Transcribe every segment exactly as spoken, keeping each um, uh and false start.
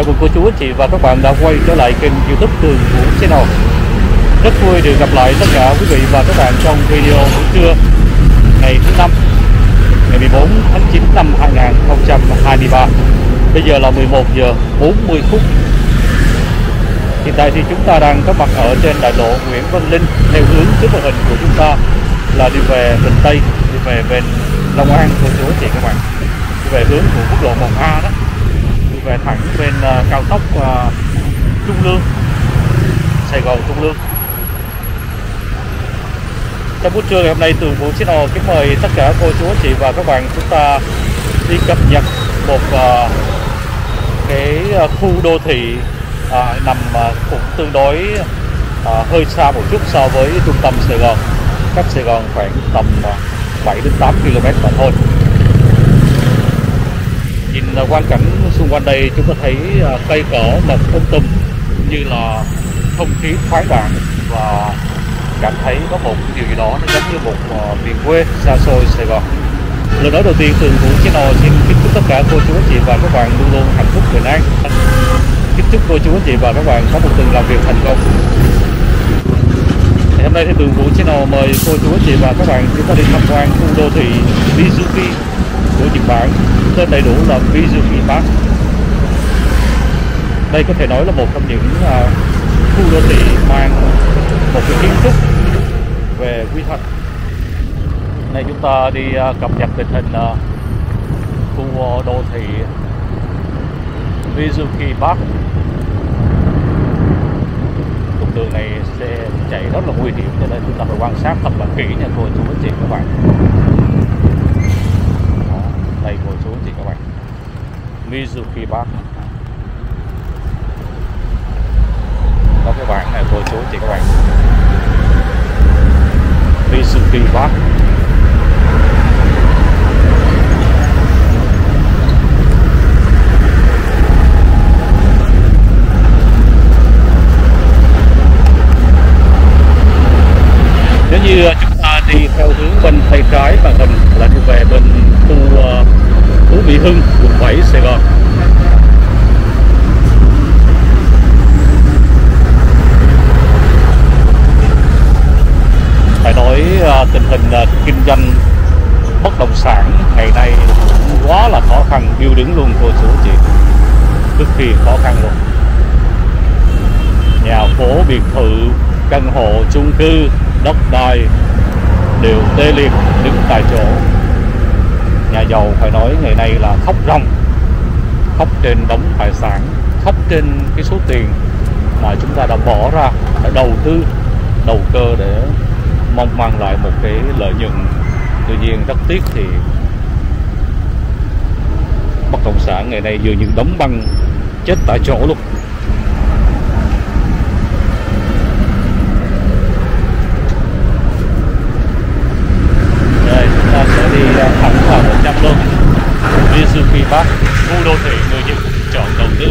Chào mừng cô chú anh chị và các bạn đã quay trở lại kênh YouTube Tường Vũ Channel. Rất vui được gặp lại tất cả quý vị và các bạn trong video buổi trưa ngày thứ năm, ngày mười bốn tháng chín năm hai nghìn không trăm hai mươi ba. Bây giờ là mười một giờ bốn mươi phút. Hiện tại thì chúng ta đang có mặt ở trên đại lộ Nguyễn Văn Linh, theo hướng trước màn hình của chúng ta là đi về Bình Tây, đi về bên Long An cô chú anh chị các bạn, đi về hướng của quốc lộ một A đó, đi về thẳng bên uh, cao tốc uh, Trung Lương, Sài Gòn Trung Lương. Trong buổi trưa ngày hôm nay, Tường Vũ Channel kính mời tất cả cô chú anh chị và các bạn chúng ta đi cập nhật một uh, cái uh, khu đô thị uh, nằm uh, cũng tương đối uh, hơi xa một chút so với trung tâm Sài Gòn, cách Sài Gòn khoảng tầm uh, bảy đến tám ki lô mét mà thôi. Nhìn uh, quang cảnh xung quanh đây, chúng ta thấy uh, cây cỏ mọc um tùm, như là không khí thoáng đãng và cảm thấy có một điều gì đó nó giống như một uh, miền quê xa xôi Sài Gòn. Lời nói đầu tiên, Tường Vũ Channel xin kính chúc tất cả cô chú anh chị và các bạn luôn luôn hạnh phúc bình an. Kính chúc cô chú anh chị và các bạn có một tuần làm việc thành công. Thì hôm nay thì Tường Vũ Channel mời cô chú anh chị và các bạn chúng ta đi tham quan khu đô thị Mizuki của Nhật Bản, tên đầy đủ là Mizuki Park. Đây có thể nói là một trong những uh, khu đô thị mang một cái kiến trúc về quy hoạch. Này chúng ta đi uh, cập nhật tình hình uh, khu uh, đô thị Mizuki Park. Trục đường này xe chạy rất là nguy hiểm, cho nên chúng ta phải quan sát thật là kỹ nha cô chú anh chị các bạn. Đó, đây cô chú anh chị các bạn, Mizuki Park. Có cái bảng này cô chú anh chị các bạn, Mizuki Park. Nếu như chúng ta đi theo hướng bên tay trái màn hình là đi về bên khu uh, Phú Mỹ Hưng, quận bảy, Sài Gòn. Phải nói uh, tình hình uh, kinh doanh bất động sản ngày nay cũng quá là khó khăn, điêu đứng luôn cô chú chị, cực kỳ khó khăn luôn. Nhà phố, biệt thự, căn hộ, chung cư, đất đai đều tê liệt, đứng tại chỗ. Nhà giàu phải nói ngày nay là khóc ròng, khóc trên đống tài sản, khóc trên cái số tiền mà chúng ta đã bỏ ra, đã đầu tư, đầu cơ để mong mang lại một cái lợi nhuận. Tuy nhiên rất tiếc thì bất động sản ngày nay dường như đóng băng chết tại chỗ luôn. Đây chúng ta sẽ đi thẳng vào một trăm luôn, Mizuki Park, khu đô thị người Nhật chọn đầu tư.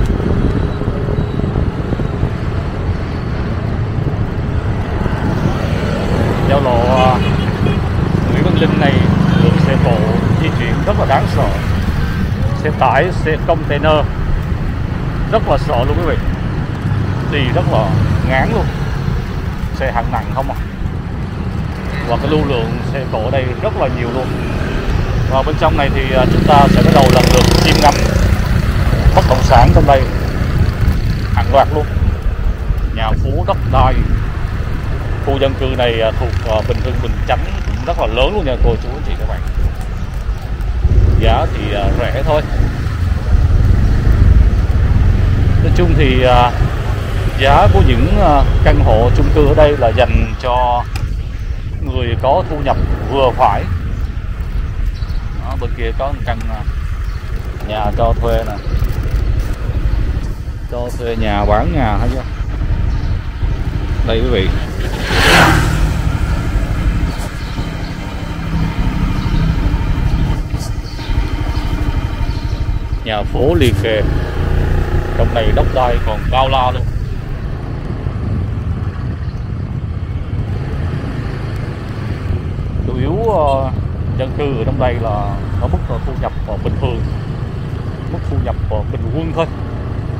Giao lộ uh, Nguyễn Văn Linh này, lượng xe cộ di chuyển rất là đáng sợ, xe tải, xe container rất là sợ luôn quý vị, đi rất là ngán luôn, xe hạng nặng không à. Và cái lưu lượng xe cộ ở đây rất là nhiều luôn. Và bên trong này thì uh, chúng ta sẽ bắt đầu lần lượt chiêm ngắm bất động sản trong đây hàng loạt luôn, nhà phố, đất đai. Khu dân cư này thuộc Bình Hưng, Bình Chánh cũng rất là lớn luôn nha cô chú anh chị các bạn. Giá thì rẻ thôi. Nói chung thì giá của những căn hộ chung cư ở đây là dành cho người có thu nhập vừa phải. Đó, bên kia có một căn nhà cho thuê nè, cho thuê nhà, bán nhà hay chưa. Đây quý vị, nhà phố liền kề, trong này đất đai còn bao la luôn. Chủ yếu uh, dân cư ở trong đây là ở mức thu nhập uh, bình thường, mức thu nhập uh, bình quân thôi.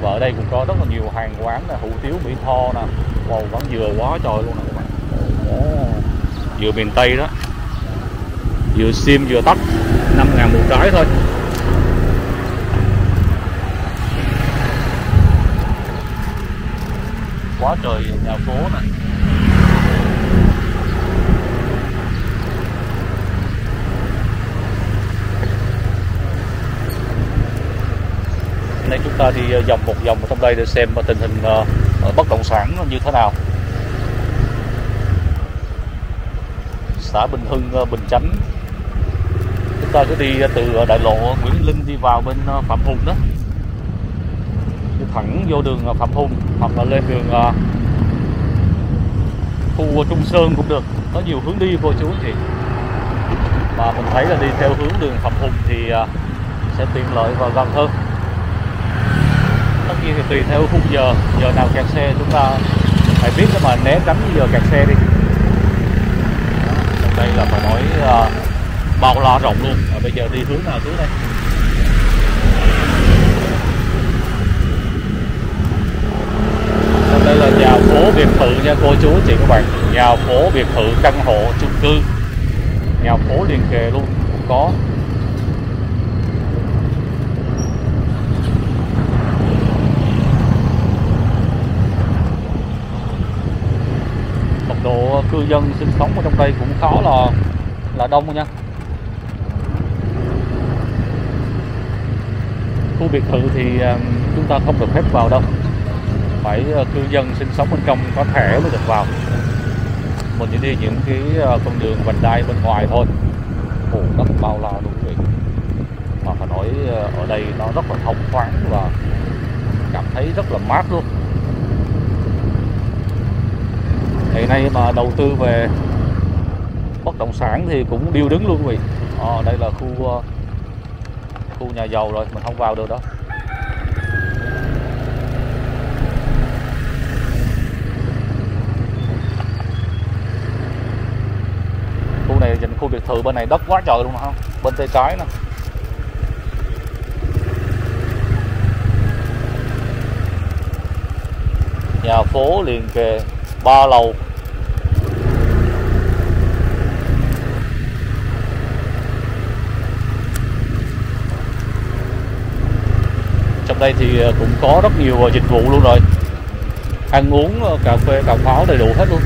Và ở đây cũng có rất là nhiều hàng quán là hủ tiếu Mỹ Tho nè. Wow, quán dừa quá trời luôn nè các bạn. Oh, dừa miền Tây đó, dừa xiêm dừa tắc, năm ngàn một trái thôi. Quá trời nhà phố nè. Nên chúng ta đi vòng một vòng trong đây để xem tình hình bất động sản như thế nào. Xã Bình Hưng, Bình Chánh. Chúng ta cứ đi từ đại lộ Nguyễn Linh đi vào bên Phạm Hùng đó, đi thẳng vô đường Phạm Hùng hoặc là lên đường khu Trung Sơn cũng được. Có nhiều hướng đi cô chú anh chị. Mà mình thấy là đi theo hướng đường Phạm Hùng thì sẽ tiện lợi và gần hơn. Tất nhiên thì tùy theo khung giờ, giờ nào kẹt xe chúng ta phải biết để mà né tránh giờ kẹt xe đi. Đây là phải nói uh, bao la rộng luôn. Và bây giờ đi hướng nào xuống đây? Đây là nhà phố biệt thự nha cô chú chị các bạn. Nhà phố biệt thự căn hộ chung cư, nhà phố liền kề luôn cũng có. Mật độ cư dân sinh sống ở trong đây cũng khá là là đông nha. Khu biệt thự thì chúng ta không được phép vào đâu, phải cư dân sinh sống bên trong có thẻ mới được vào. Mình chỉ đi những cái con đường vành đai bên ngoài thôi. Ồ, đất bao la luôn quý vị. Mà phải nói ở đây nó rất là thông thoáng và cảm thấy rất là mát luôn. Ngày nay mà đầu tư về bất động sản thì cũng điêu đứng luôn quý vị. À, đây là khu khu nhà giàu rồi, mình không vào được đó. Khu này dành khu biệt thự, bên này đất quá trời luôn không? Bên tay trái nè. Nhà phố liền kề, ba lầu. Trong đây thì cũng có rất nhiều dịch vụ luôn rồi. Ăn uống, cà phê, cà pháo đầy đủ hết luôn.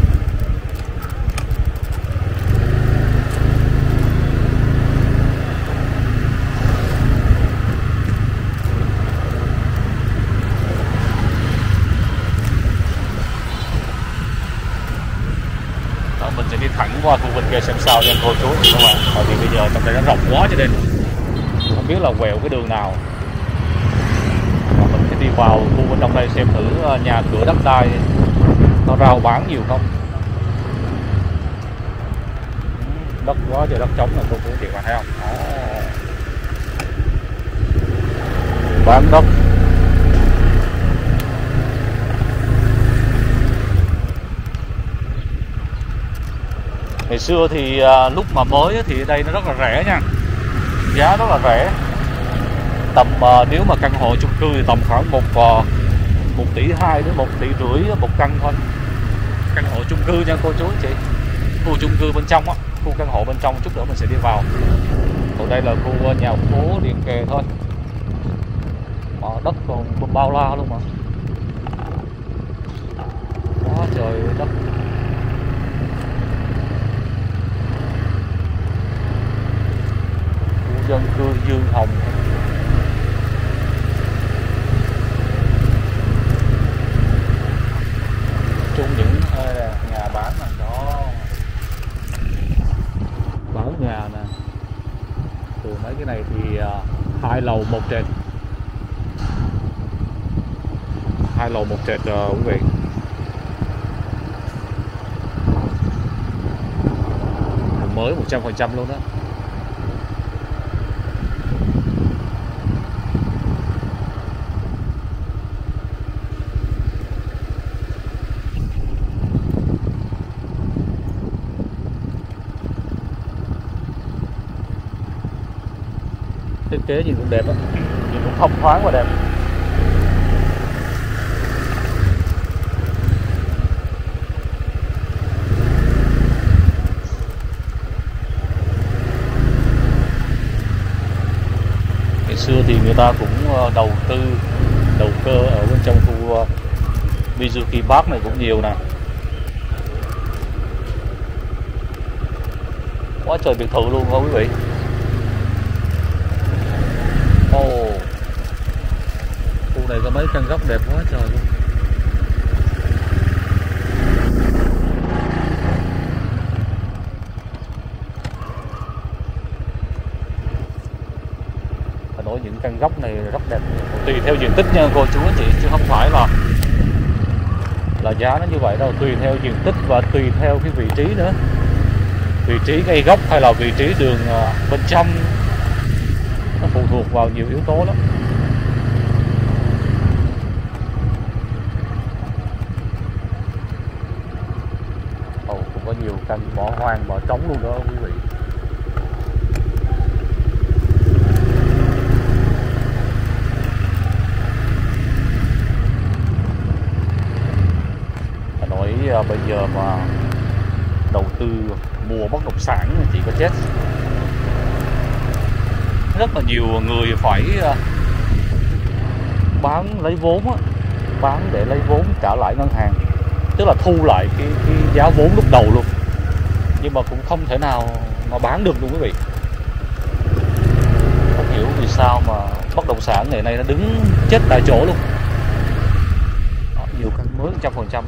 Mình sẽ đi thẳng qua khu vực kia xem sao nha cô chú các bạn. Tại vì bây giờ trong đây nó rộng quá cho nên không biết là quẹo cái đường nào. Mà mình sẽ đi vào khu bên trong đây xem thử nhà cửa đất đai nó rao bán nhiều không. Đất quá trời đất trống là cô chú chị bạn thấy không? Đó. Bán đất. Ngày xưa thì à, lúc mà mới thì đây nó rất là rẻ nha, giá rất là rẻ. Tầm à, nếu mà căn hộ chung cư thì tầm khoảng một à, một tỷ hai đến một tỷ rưỡi một căn thôi. Căn hộ chung cư nha cô chú anh chị. Khu chung cư bên trong á, khu căn hộ bên trong chút nữa mình sẽ đi vào. Còn đây là khu nhà phố liền kề thôi. Mà đất còn bao la luôn mà. Quá trời đất. Dân cư Dương Hồng. Chung những nhà bán này đó, bán nhà nè. Từ mấy cái này thì uh, hai lầu một trệt, hai lầu một trệt uh, quý vị. Mới một trăm phần trăm luôn đó. Thiết kế nhìn cũng đẹp á, nhìn cũng thông thoáng và đẹp. xưa thì người ta cũng đầu tư đầu cơ ở bên trong khu Mizuki Park này cũng nhiều nè. Quá trời biệt thự luôn nha quý vị. Ồ, oh, khu này có mấy căn góc đẹp quá trời luôn. Phải nói những căn góc này rất đẹp. Tùy theo diện tích nha cô chú anh chị, chứ không phải là là giá nó như vậy đâu. Tùy theo diện tích và tùy theo cái vị trí nữa. Vị trí ngay góc hay là vị trí đường bên trong, nó phụ thuộc vào nhiều yếu tố lắm. Ồ, cũng có nhiều căn bỏ hoang, bỏ trống luôn đó quý vị. Phải nói bây giờ mà đầu tư mua bất động sản chỉ có chết. Rất là nhiều người phải bán lấy vốn á, bán để lấy vốn trả lại ngân hàng, tức là thu lại cái, cái giá vốn lúc đầu luôn, nhưng mà cũng không thể nào mà bán được luôn quý vị. Không hiểu vì sao mà bất động sản ngày nay nó đứng chết tại chỗ luôn. Đó, nhiều căn mới một trăm phần trăm.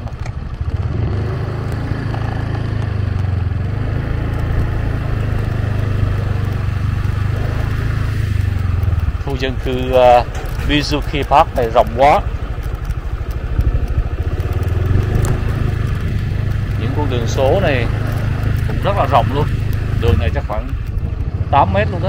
Khu dân cư uh, Mizuki Park này rộng quá. Những con đường số này cũng rất là rộng luôn. Đường này chắc khoảng tám mét luôn đó.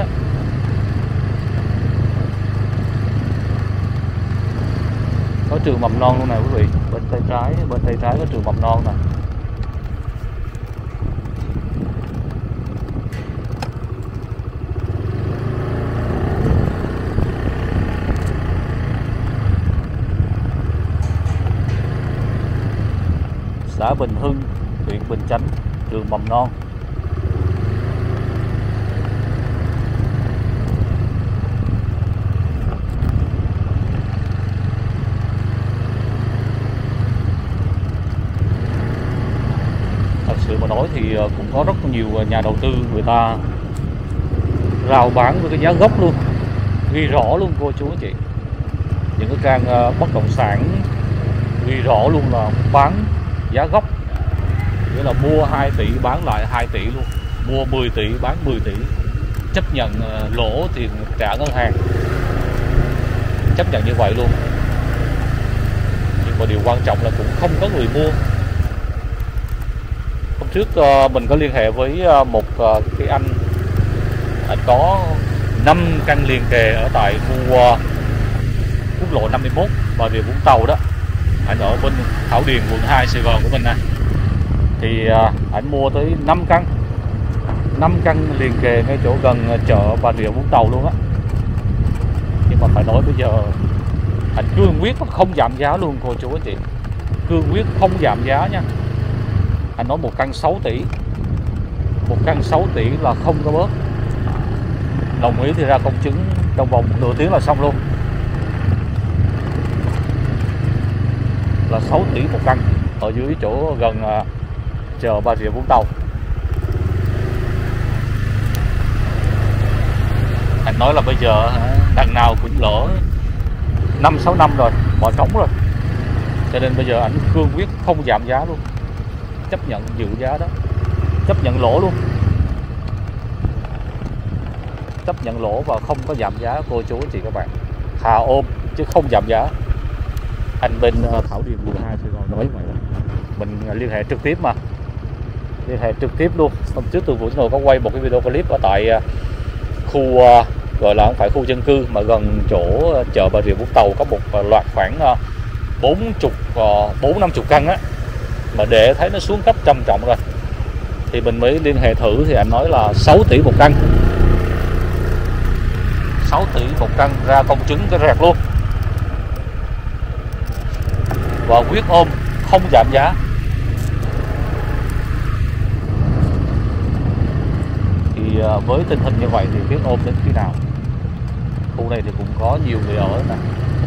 Có trường mầm non luôn này quý vị. Bên tay trái, bên tay trái có trường mầm non nè. Xã Bình Hưng, huyện Bình Chánh, trường mầm non. Thật sự mà nói thì cũng có rất nhiều nhà đầu tư người ta rao bán với cái giá gốc luôn, ghi rõ luôn cô chú anh chị. Những cái căn bất động sản ghi rõ luôn là bán giá gốc, nghĩa là mua hai tỷ bán lại hai tỷ luôn, mua mười tỷ bán mười tỷ, chấp nhận lỗ tiền trả ngân hàng, chấp nhận như vậy luôn. Nhưng mà điều quan trọng là cũng không có người mua. Hôm trước mình có liên hệ với một cái anh, anh có năm căn liền kề ở tại khu quốc lộ năm mươi mốt Bà Rịa Vũng Tàu đó. Anh ở bên Thảo Điền, quận hai, Sài Gòn của mình nè. Thì à, anh mua tới năm căn năm căn liền kề ngay chỗ gần chợ Bà Rịa Vũng Tàu luôn á. Nhưng mà phải nói bây giờ anh cương quyết không giảm giá luôn cô chú anh chị. Cương quyết không giảm giá nha. Anh nói một căn sáu tỷ, một căn sáu tỷ là không có bớt. Đồng ý thì ra công chứng trong vòng nửa tiếng là xong luôn. Là sáu tỷ một căn ở dưới chỗ gần uh, chợ Bà Rịa Vũng Tàu. Anh nói là bây giờ đằng nào cũng lỗ năm sáu năm rồi, bỏ trống rồi. Cho nên bây giờ anh cương quyết không giảm giá luôn, chấp nhận giữ giá đó, chấp nhận lỗ luôn, chấp nhận lỗ và không có giảm giá cô chú anh chị các bạn. Thà ôm chứ không giảm giá. Anh bên Thảo Điền, quận hai, Sài Gòn nói vậy. Mình liên hệ trực tiếp mà, liên hệ trực tiếp luôn. Hôm trước tôi vừa có quay một cái video clip ở tại khu gọi là không phải khu dân cư mà gần chỗ chợ Bà Rịa Vũng Tàu, có một loạt khoảng bốn chục bốn năm chục căn á, mà để thấy nó xuống cấp trầm trọng rồi thì mình mới liên hệ thử. Thì anh nói là sáu tỷ một căn, sáu tỷ một căn, ra công chứng cái rẹt luôn, và quyết ôm không giảm giá. Thì với tình hình như vậy thì quyết ôm đến khi nào? Khu này thì cũng có nhiều người ở nè.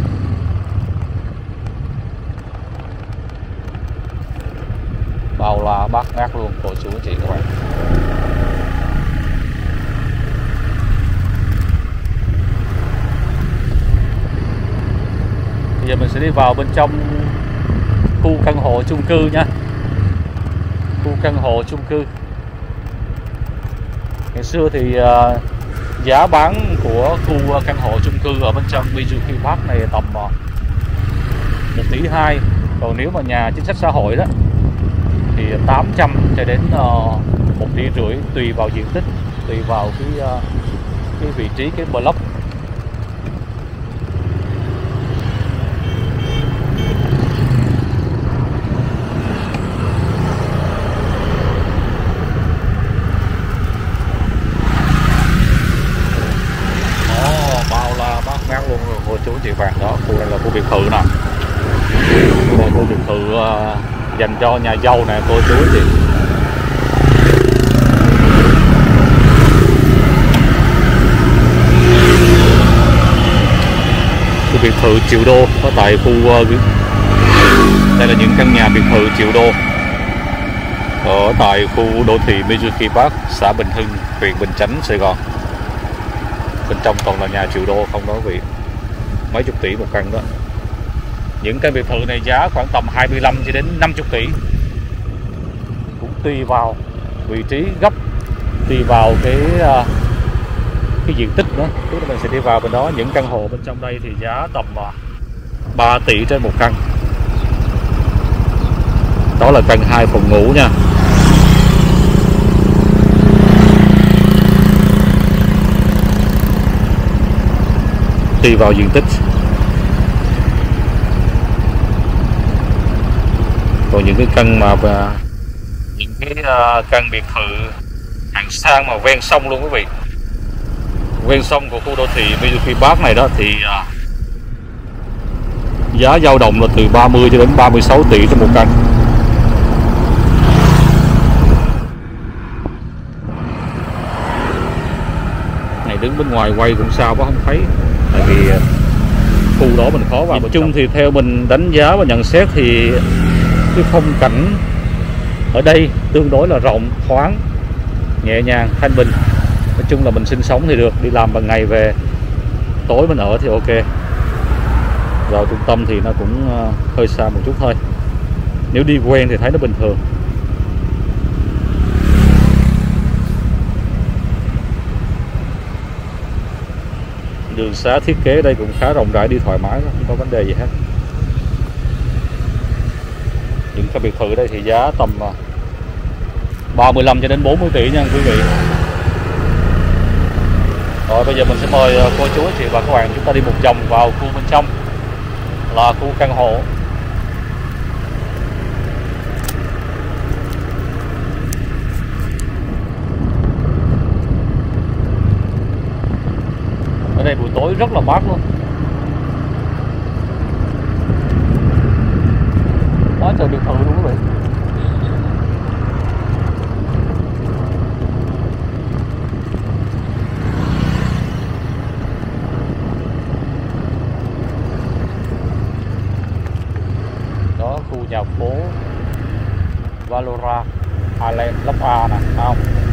Bao la bát ngát luôn cô chú anh chị các bạn. Bây giờ mình sẽ đi vào bên trong khu căn hộ chung cư nha. Khu căn hộ chung cư. Ngày xưa thì uh, giá bán của khu căn hộ chung cư ở bên trong Mizuki Park này tầm uh, một tỷ hai. Còn nếu mà nhà chính sách xã hội đó thì tám trăm cho đến uh, một tỷ rưỡi, tùy vào diện tích, tùy vào cái uh, cái vị trí cái block. Cô chú chị bạn đó, khu này là khu biệt thự nè. Khu này khu biệt thự uh, dành cho nhà giàu nè cô chú chị. Khu biệt thự triệu đô có tại khu uh, đây là những căn nhà biệt thự triệu đô ở tại khu đô thị Mizuki Park, xã Bình Hưng, huyện Bình Chánh, Sài Gòn. Bên trong toàn là nhà triệu đô không đó quý vị, mấy chục tỷ một căn đó. Những căn biệt thự này giá khoảng tầm hai mươi lăm cho đến năm mươi tỷ, cũng tùy vào vị trí gấp, tùy vào cái cái diện tích nữa. Tức là mình sẽ đi vào bên đó. Những căn hộ bên trong đây thì giá tầm ba tỷ trên một căn. Đó là căn hai phòng ngủ nha. Tùy vào diện tích. Còn những cái căn mà những cái uh, căn biệt thự hạng sang mà ven sông luôn quý vị, ven sông của khu đô thị Mizuki Park này đó thì uh, giá dao động là từ ba mươi cho đến ba mươi sáu tỷ trên một căn. Này đứng bên ngoài quay cũng sao quá không thấy, tại vì khu đó mình khó vào. Nhìn chung thì theo mình đánh giá và nhận xét thì cái phong cảnh ở đây tương đối là rộng, thoáng, nhẹ nhàng, thanh bình. Nói chung là mình sinh sống thì được, đi làm ban ngày về tối mình ở thì ok. Vào trung tâm thì nó cũng hơi xa một chút thôi. Nếu đi quen thì thấy nó bình thường. Đường xá thiết kế đây cũng khá rộng rãi, đi thoải mái, không có vấn đề gì hết. Những cái biệt thự đây thì giá tầm ba mươi lăm cho đến bốn mươi tỷ nha quý vị. Rồi bây giờ mình sẽ mời cô chú chị và các bạn chúng ta đi một vòng vào khu bên trong là khu căn hộ. Ở đây buổi tối rất là mát luôn. Quá trời biệt thự luôn quý vị. Đó, khu nhà phố Valora Island Lốc A nè, không?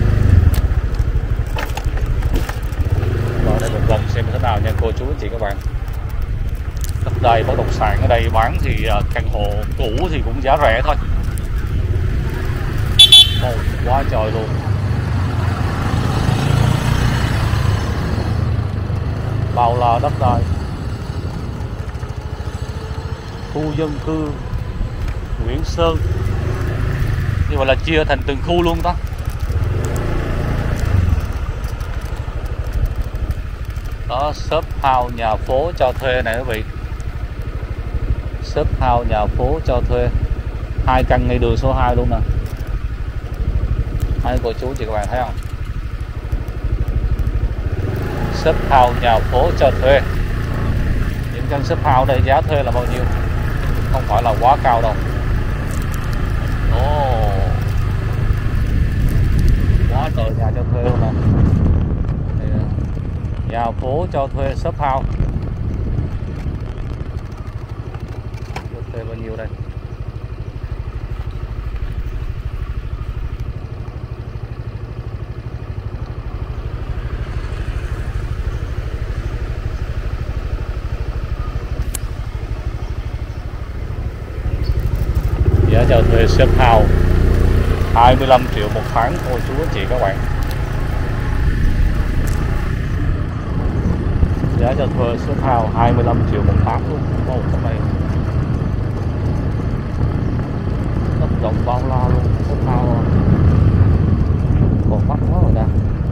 Rồi đây một vòng xem thế nào nha cô chú anh chị các bạn. Đất đai bất động sản ở đây bán thì căn hộ cũ thì cũng giá rẻ thôi. Ồ, quá trời luôn. Bao la đất đai. Khu dân cư Nguyễn Sơn, như vậy là chia thành từng khu luôn đó. Đó, shop house nhà phố cho thuê này quý vị. Shop house nhà phố cho thuê, hai căn ngay đường số hai luôn nè. Hai cô chú chị các bạn thấy không? Shop house nhà phố cho thuê. Những căn shop house đây giá thuê là bao nhiêu? Không phải là quá cao đâu. Ồ, quá trời nhà cho thuê luôn nè. Nhà phố cho thuê shop house. Cho thuê bao nhiêu đây? Giá cho thuê shop house hai mươi lăm triệu một tháng, cô chú anh chị các bạn. Giá cho thuê shop house hai mươi lăm triệu một tháng luôn. Ồ, cái này đất rộng bao la luôn. Shop house còn mắc quá rồi nè.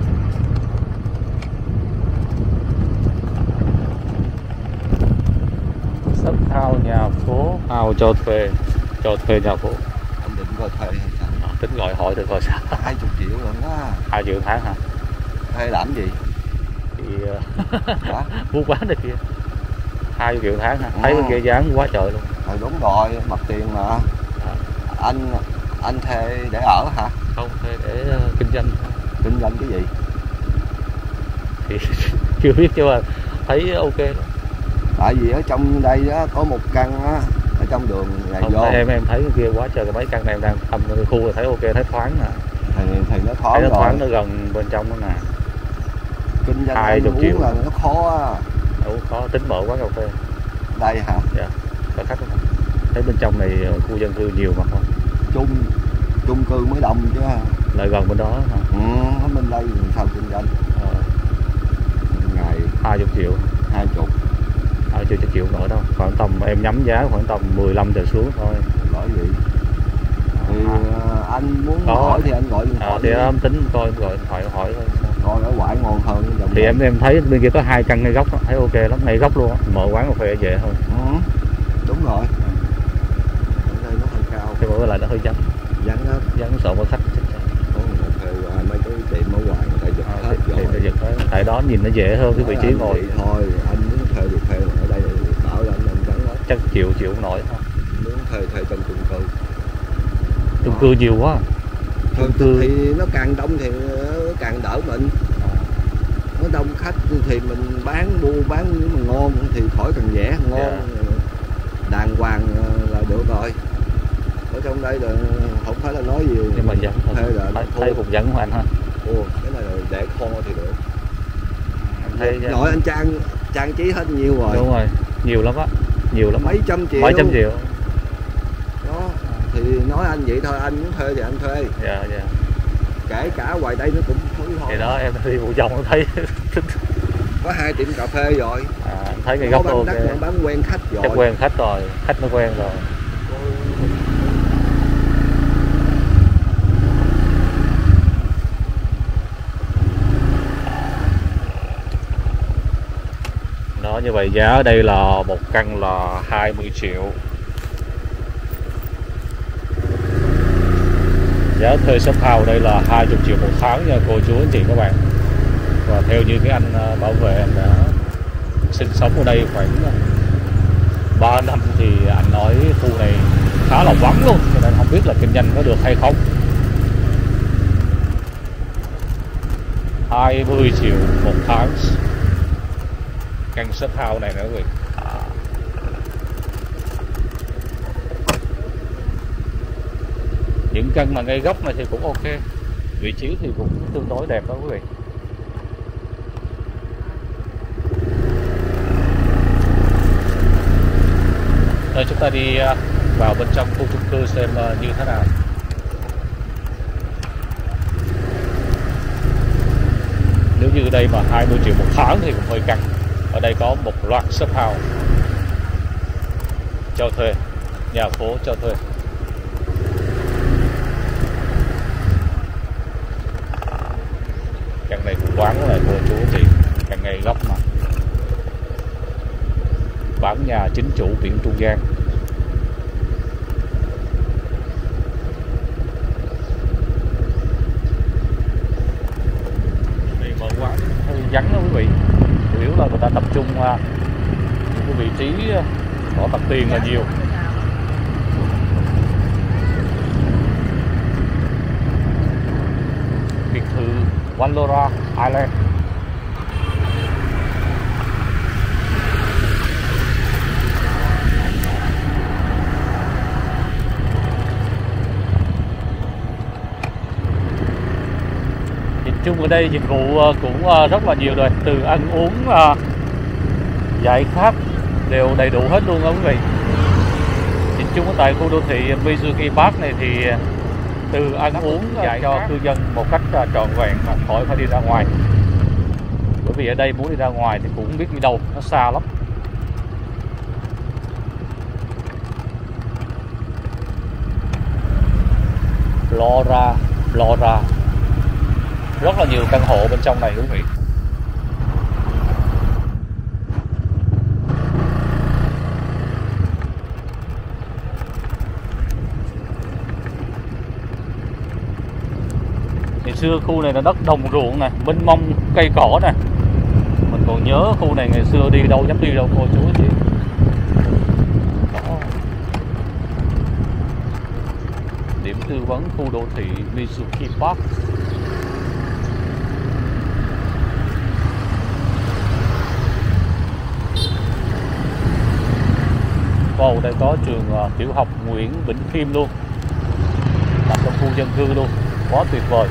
Shop house nhà phố, house cho thuê, cho thuê nhà phố. Anh định coi thuê hay sao? À, tính gọi hỏi được coi sao. Hai chục triệu rồi đó. Hai triệu tháng hả? Thuê làm gì? Thì buôn bán này kia. Hai triệu tháng hả? Ừ. Thấy bên kia dáng quá trời luôn. Ờ, đúng rồi, mặt tiền mà. À. Anh anh thuê để ở hả? Không, thuê để uh, kinh doanh. Kinh doanh cái gì? Thì chưa biết chứ mà thấy ok lắm. Tại vì ở trong đây á, có một căn á, ở trong đường này Không, vô. em em thấy cái kia quá trời, mấy căn này em đang thăm cái khu rồi thấy ok, thấy thoáng nè. Thì, thì nó thoáng Thấy nó rồi. thoáng, nó gần bên trong đó nè. Kinh doanh hai mươi ăn triệu uống là nó khó á. Đâu có tính mở quán cà phê. Đây hả? Dạ, có khách không? Thấy bên trong này khu dân cư nhiều mà không? Chung chung cư mới đông chứ. Lại gần bên đó hả? Ừ, ở bên đây thì sao kinh doanh? Ờ. Ngày hai mươi triệu. hai chục. Ờ, chưa chịu nổi đâu. Khoảng tầm em nhắm giá khoảng tầm mười lăm trở xuống thôi. Gọi gì? Thì À. anh muốn Đó. hỏi thì anh gọi điện thoại. À, thì em tính coi em gọi điện thoại hỏi thôi. Coi ở ngoại ngon hơn. Thì em em thấy bên kia có hai căn ngay góc đó, thấy ok lắm, ngay góc luôn á. Mở quán cà phê dễ hơn. Ừ, đúng rồi. Ở đây nó hơi cao. Cái bữa lại nó hơi vắng, Vắng lắm. vắng sợ mất khách. Có một thời qua mấy cái tiệm ở ngoài người ta giật À, hết thì, rồi. thì, thì, tại đó nhìn nó dễ hơn cái vị trí ngồi. Thôi anh muốn thuê thì thuê, ở đây bảo là anh vắng hết. Chắc chịu chịu không nổi thôi. Muốn thuê thuê trong chung cư. Chung cư nhiều quá. Chung cư thì nó càng đông thì nó càng đỡ mình. Nó đông khách thì mình bán mua bán nếu mà ngon thì khỏi cần vẽ ngon. Yeah. Đàng hoàng là được rồi. Ở trong đây là không phải là nói gì. Nhưng mà vắng thôi. Thuê là Thấy, thấy cũng vắng của anh ha. Ồ, cái này là để kho thì được. Thấy Nội anh trang trang trí hết nhiều rồi. đúng rồi, nhiều lắm á, nhiều lắm. Mấy trăm triệu. Mấy trăm triệu. Đó, thì nói anh vậy thôi, anh muốn thuê thì anh thuê. Dạ dạ. Kể cả ngoài đây nó cũng thứ thôi. Thì đó em đi vụ vòng thấy Có hai tiệm cà phê rồi. à, thấy cái Có góc bán ok. đắt mà bán quen khách rồi. Chắc quen khách rồi, khách nó quen rồi. Đó, như vậy giá ở đây là một căn là hai mươi triệu. Giá thuê shop house đây là hai mươi triệu một tháng nha cô chú anh chị các bạn. Và theo như cái anh bảo vệ anh đã sinh sống ở đây khoảng ba năm thì anh nói khu này khá là vắng luôn, cho nên không biết là kinh doanh có được hay không. hai mươi triệu một tháng căn shop house này nữa quý vị. Những căn mà ngay góc này thì cũng ok, vị trí thì cũng tương đối đẹp đó quý vị. Rồi chúng ta đi vào bên trong khu chung cư xem như thế nào. Nếu như đây mà hai mươi triệu một tháng thì cũng hơi căng. Ở đây có một loạt shop house cho thuê, nhà phố cho thuê. Căn này cũng quán là cô chú chị, căn ngay góc mà. Bán nhà chính chủ biển Trung Giang. Đây mở quán hơi vắng đó quý vị. Chủ yếu là người ta tập trung những cái vị trí có mặt tiền là nhiều. Biệt thự Valora Island. chung ở đây dịch vụ cũng rất là nhiều rồi, từ ăn uống, giải khát đều đầy đủ hết luôn đó quý vị. Nhìn chung ở tại khu đô thị Mizuki Park này thì từ ăn uống dạy cho cư dân một cách trọn vẹn mà khỏi phải đi ra ngoài. Bởi vì ở đây muốn đi ra ngoài thì cũng không biết đi đâu, nó xa lắm. Flora, Flora, rất là nhiều căn hộ bên trong này quý vị. Ngày xưa khu này là đất đồng ruộng nè, mênh mông cây cỏ nè. Mình còn nhớ khu này ngày xưa đi đâu dám đi đâu cô chú chị. Đó. Điểm tư vấn khu đô thị Mizuki Park. Wow, đây có trường uh, tiểu học Nguyễn Bỉnh Khiêm luôn, nằm trong khu dân cư luôn, quá tuyệt vời.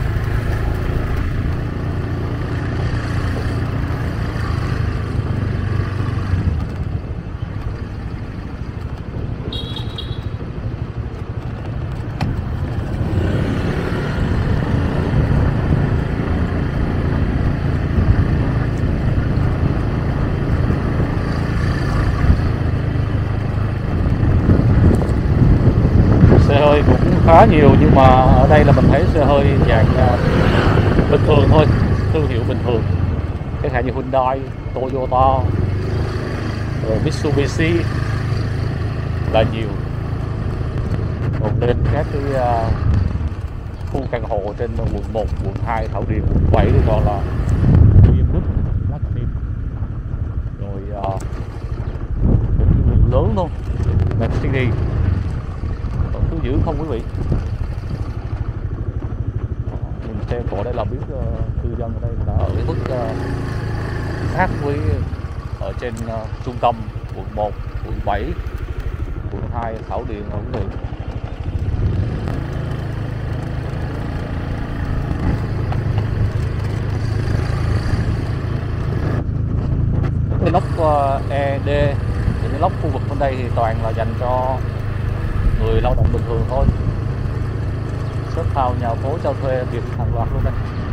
Xe hơi cũng khá nhiều, nhưng mà ở đây là mình thấy xe hơi dạng uh, bình thường thôi, thương hiệu bình thường, chẳng hạn như Hyundai, Toyota, rồi Mitsubishi là nhiều. Còn lên các cái uh, khu căn hộ trên quận một, quận hai, Thảo Điền, quận bảy thì còn là bê em vê, Platinum, rồi uh, lớn luôn, Mercedes. Cứ giữ không quý vị. Mình xem cổ đây là biết uh, cư dân ở đây đã ở mức uh, khác với ở trên uh, trung tâm quận một, quận bảy, quận hai, Thảo Điền rồi quý vị. Cái lốc uh, e đê, cái lốc khu vực bên đây thì toàn là dành cho người lao động bình thường thôi. Shop house, nhà phố cho thuê việc hàng loạt luôn đây.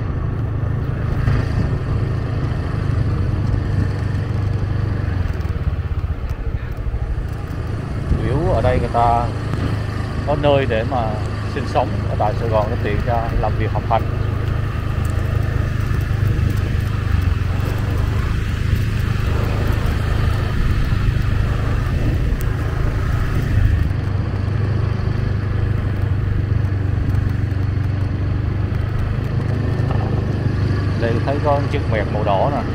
Chủ yếu ở đây người ta có nơi để mà sinh sống ở tại Sài Gòn, nó tiện cho làm việc học hành. Đây thấy có chiếc mẹt màu đỏ nè.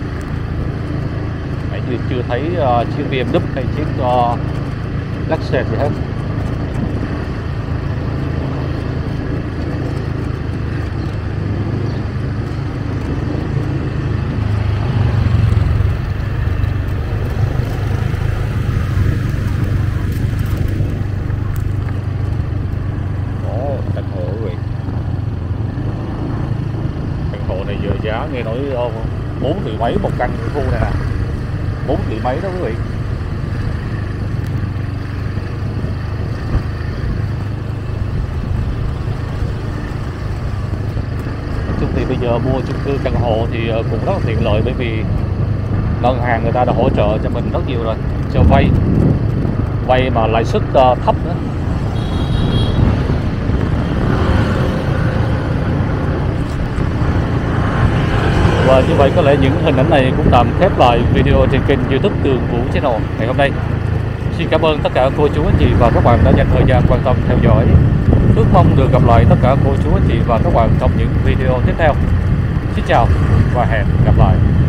Nãy giờ chưa thấy uh, chiếc bê em vê hay chiếc uh, Lexus gì hết. Giờ giá nghe nói bốn triệu mấy một căn khu này nè, bốn triệu mấy đó quý vị. Chung thì bây giờ mua chung cư căn hộ thì cũng rất là tiện lợi, bởi vì ngân hàng người ta đã hỗ trợ cho mình rất nhiều rồi, cho vay vay mà lãi suất thấp nữa. Và như vậy có lẽ những hình ảnh này cũng tạm khép lại video trên kênh YouTube Tường Vũ Channel ngày hôm nay. Xin cảm ơn tất cả cô chú anh chị và các bạn đã dành thời gian quan tâm theo dõi. Ước mong được gặp lại tất cả cô chú anh chị và các bạn trong những video tiếp theo. Xin chào và hẹn gặp lại.